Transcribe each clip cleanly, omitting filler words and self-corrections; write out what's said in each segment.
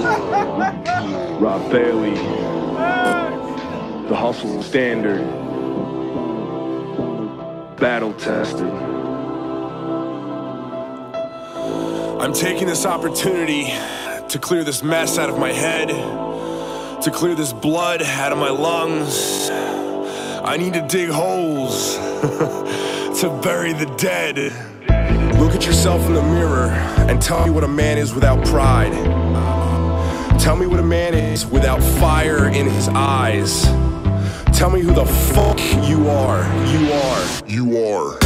Rob Bailey, the hustle standard, battle tested. I'm taking this opportunity to clear this mess out of my head, to clear this blood out of my lungs. I need to dig holes to bury the dead. Look at yourself in the mirror and tell me what a man is without pride. Tell me what a man is without fire in his eyes. Tell me who the fuck you are. You are.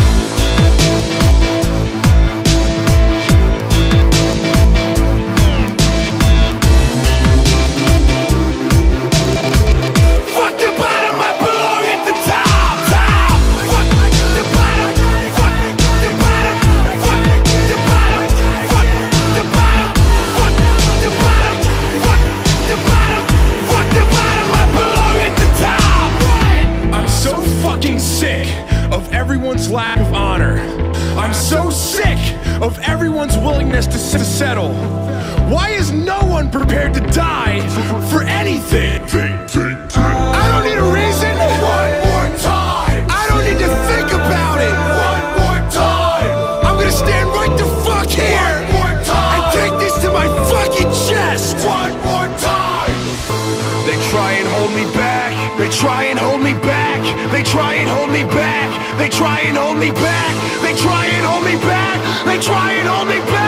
Sick of everyone's lack of honor. I'm so sick of everyone's willingness to settle. Why is no one prepared to die for anything? I don't need a reason. One more time. I don't need to think about it. One more time. I'm gonna stand right the fuck here. One more time. And take this to my fucking chest. One more time. They try and hold me back. They try and hold me back. They try and hold me back. They try and hold me back. They try and hold me back. They try and hold me back.